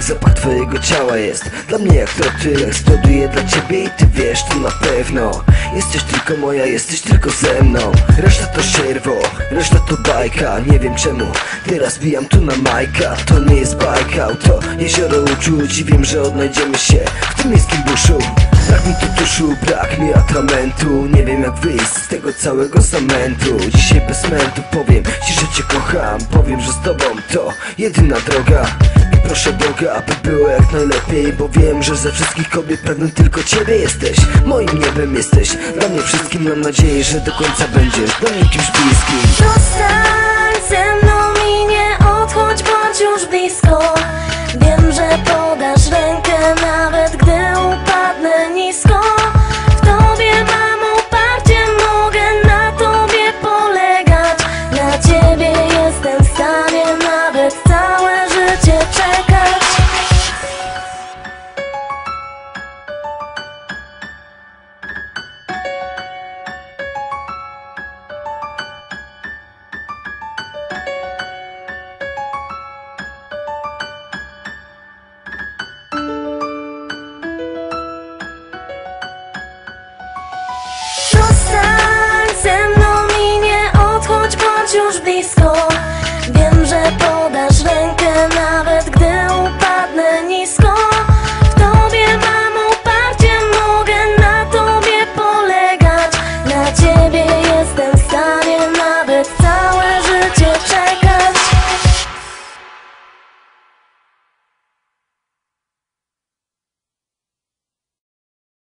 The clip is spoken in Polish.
zapach twojego ciała jest dla mnie jak tortur. Eksploduję dla ciebie i ty wiesz to na pewno. Jesteś tylko moja, jesteś tylko ze mną. Reszta to sierwo, reszta to bajka. Nie wiem czemu teraz bijam tu na majka. To nie jest bajka, to jezioro uczuć. I wiem, że odnajdziemy się w tym miejskim buszu. Brak mi tu tuszu, brak mi atramentu. Nie wiem jak wyjść z tego całego zamętu. Dzisiaj bez mętu powiem ci, że cię kocham. Powiem, że z tobą to jedyna droga. I proszę Boga, aby było jak najlepiej. Bo wiem, że ze wszystkich kobiet pragnę tylko ciebie. Jesteś moim niebem, jesteś dla mnie wszystkim. Mam nadzieję, że do końca będziesz dla mnie kimś bliskim. Zostań ze mną i nie odchodź, bądź już blisko. Wiem, że podasz rękę nawet gdy upadnę nisko. W tobie mam uparcie, mogę na tobie polegać. Na ciebie jestem w stanie nawet całe życie czekać. Zostań ze mną i nie odchodź, bądź już blisko.